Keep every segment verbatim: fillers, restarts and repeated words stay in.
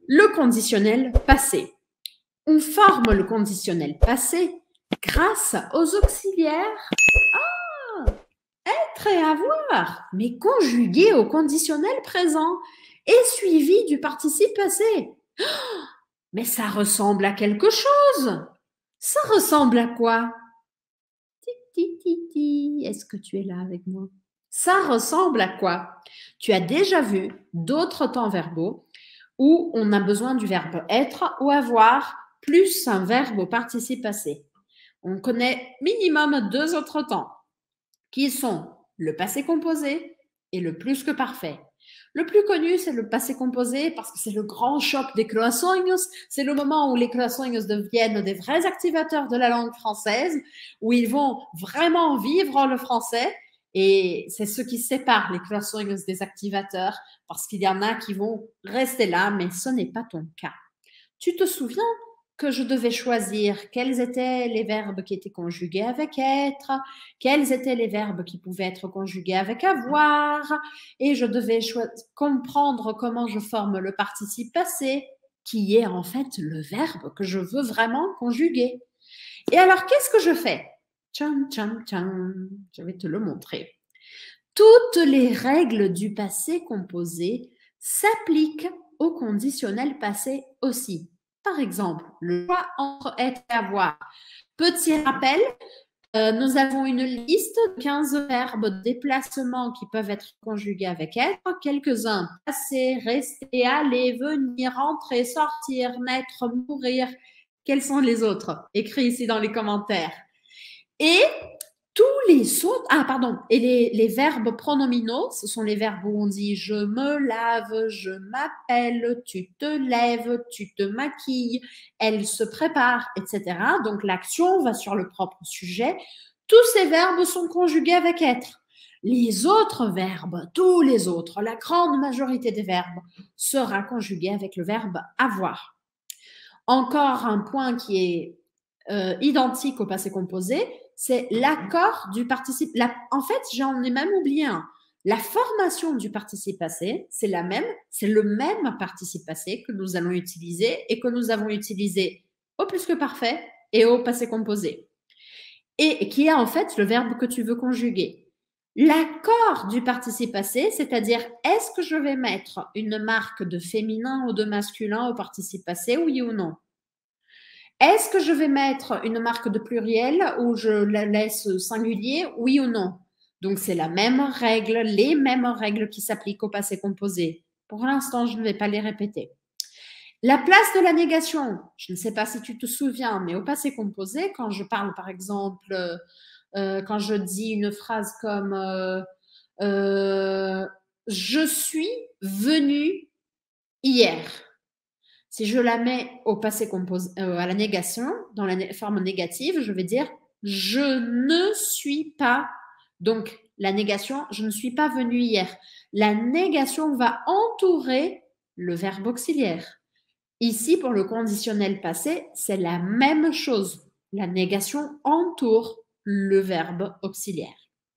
le conditionnel passé. On forme le conditionnel passé grâce aux auxiliaires ah, être et avoir, mais conjugués au conditionnel présent et suivi du participe passé. Oh, mais ça ressemble à quelque chose. Ça ressemble à quoi? Est-ce que tu es là avec moi? Ça ressemble à quoi? Tu as déjà vu d'autres temps verbaux où on a besoin du verbe être ou avoir plus un verbe au participe passé. On connaît minimum deux autres temps qui sont le passé composé et le plus que parfait. Le plus connu, c'est le passé composé parce que c'est le grand choc des croissants. C'est le moment où les croissants deviennent des vrais activateurs de la langue française, où ils vont vraiment vivre le français. Et c'est ce qui sépare les croissants des activateurs parce qu'il y en a qui vont rester là, mais ce n'est pas ton cas. Tu te souviens que je devais choisir quels étaient les verbes qui étaient conjugués avec être, quels étaient les verbes qui pouvaient être conjugués avec avoir, et je devais comprendre comment je forme le participe passé, qui est en fait le verbe que je veux vraiment conjuguer. Et alors, qu'est-ce que je fais? Tchan, tchan, tchan. Je vais te le montrer. Toutes les règles du passé composé s'appliquent au conditionnel passé aussi. Par exemple, le choix entre être et avoir. Petit rappel, euh, nous avons une liste de quinze verbes de déplacement qui peuvent être conjugués avec être. Quelques-uns, passer, rester, aller, venir, entrer, sortir, naître, mourir. Quels sont les autres? Écris ici dans les commentaires. Et tous les autres, ah pardon, et les, les verbes pronominaux, ce sont les verbes où on dit je me lave, je m'appelle, tu te lèves, tu te maquilles, elle se prépare, et cetera. Donc l'action va sur le propre sujet. Tous ces verbes sont conjugués avec être. Les autres verbes, tous les autres, la grande majorité des verbes sera conjuguée avec le verbe avoir. Encore un point qui est euh, identique au passé composé, c'est l'accord du participe. La, en fait, j'en ai même oublié un. La formation du participe passé, c'est la même, c'est le même participe passé que nous allons utiliser et que nous avons utilisé au plus que parfait et au passé composé. Et qui est en fait le verbe que tu veux conjuguer. L'accord du participe passé, c'est-à-dire est-ce que je vais mettre une marque de féminin ou de masculin au participe passé, oui ou non? Est-ce que je vais mettre une marque de pluriel ou je la laisse singulier, oui ou non? Donc, c'est la même règle, les mêmes règles qui s'appliquent au passé composé. Pour l'instant, je ne vais pas les répéter. La place de la négation, je ne sais pas si tu te souviens, mais au passé composé, quand je parle, par exemple, euh, quand je dis une phrase comme euh, euh, « Je suis venu hier », si je la mets au passé composé, euh, à la négation, dans la forme négative, je vais dire « je ne suis pas ». Donc, la négation, je ne suis pas venu hier. La négation va entourer le verbe auxiliaire. Ici, pour le conditionnel passé, c'est la même chose. La négation entoure le verbe auxiliaire.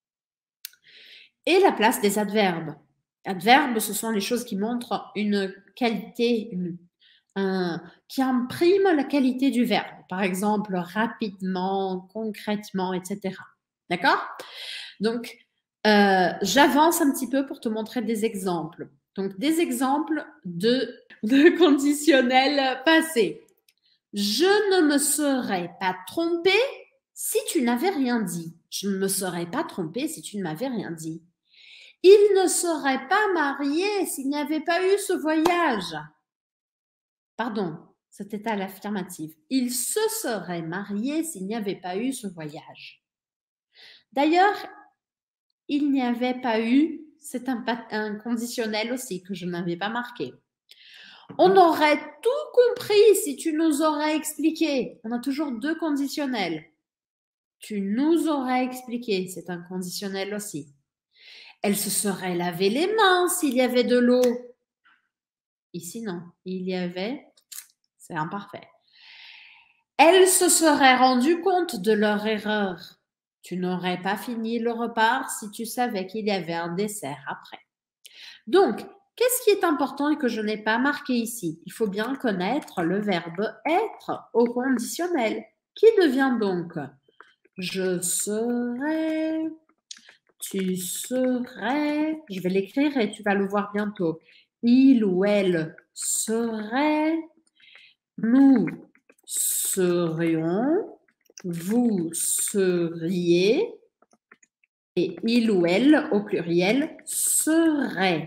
Et la place des adverbes. Adverbes, ce sont les choses qui montrent une qualité, une Un, qui imprime la qualité du verbe. Par exemple, rapidement, concrètement, et cetera. D'accord? Donc, euh, j'avance un petit peu pour te montrer des exemples. Donc, des exemples de, de conditionnel passé. Je ne me serais pas trompée si tu n'avais rien dit. Je ne me serais pas trompée si tu ne m'avais rien dit. Il ne serait pas marié s'il n'y avait pas eu ce voyage. Pardon, c'était à l'affirmative. Il se serait marié s'il n'y avait pas eu ce voyage. D'ailleurs, il n'y avait pas eu, c'est un, un conditionnel aussi que je n'avais pas marqué. On aurait tout compris si tu nous aurais expliqué. On a toujours deux conditionnels. Tu nous aurais expliqué, c'est un conditionnel aussi. Elle se serait lavé les mains s'il y avait de l'eau. Ici, non. Il y avait... C'est imparfait. Elle se serait rendue compte de leur erreur. Tu n'aurais pas fini le repas si tu savais qu'il y avait un dessert après. Donc, Qu'est-ce qui est important et que je n'ai pas marqué ici? Il faut bien connaître le verbe être au conditionnel. Qui devient donc? Je serai, tu serais, je vais l'écrire et tu vas le voir bientôt. Il ou elle serait, nous serions, vous seriez, et il ou elle au pluriel serait.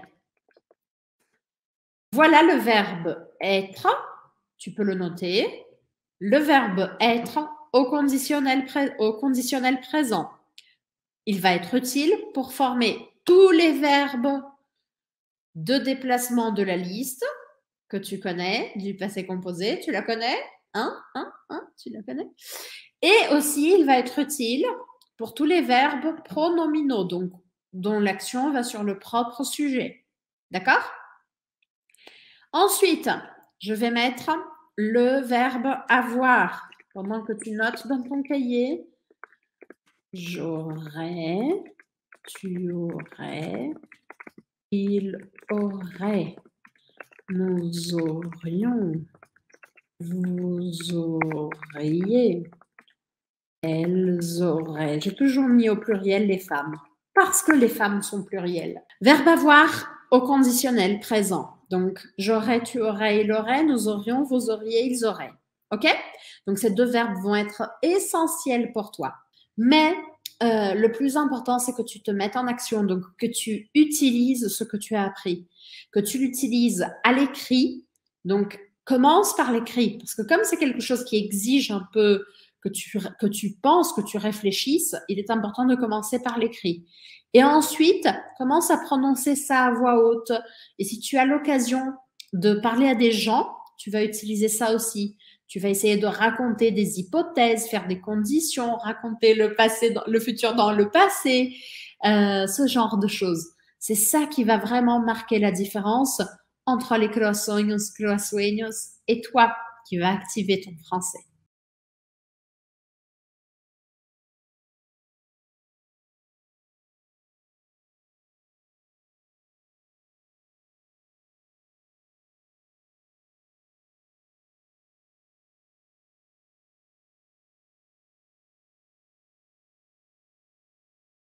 Voilà le verbe être, tu peux le noter. Le verbe être au conditionnel, au conditionnel présent. Il va être utile pour former tous les verbes de déplacement de la liste que tu connais, du passé composé. Tu la connais? Hein? Hein? Hein? Tu la connais? Et aussi, il va être utile pour tous les verbes pronominaux, donc dont l'action va sur le propre sujet. D'accord? Ensuite, je vais mettre le verbe avoir. Pendant que tu notes dans ton cahier, j'aurais, tu aurais, il aurait, nous aurions, vous auriez, elles auraient. J'ai toujours mis au pluriel les femmes, parce que les femmes sont plurielles. Verbe avoir au conditionnel présent. Donc, j'aurais, tu aurais, il aurait, nous aurions, vous auriez, ils auraient. OK? Donc, ces deux verbes vont être essentiels pour toi. Mais euh, le plus important, c'est que tu te mettes en action, donc que tu utilises ce que tu as appris, que tu l'utilises à l'écrit. Donc, commence par l'écrit, parce que comme c'est quelque chose qui exige un peu que tu, que tu penses, que tu réfléchisses, il est important de commencer par l'écrit. Et ensuite, commence à prononcer ça à voix haute. Et si tu as l'occasion de parler à des gens, tu vas utiliser ça aussi. Tu vas essayer de raconter des hypothèses, faire des conditions, raconter le passé, dans, le futur dans le passé, euh, ce genre de choses. C'est ça qui va vraiment marquer la différence entre les croissognos, croissognos et toi qui va activer ton français.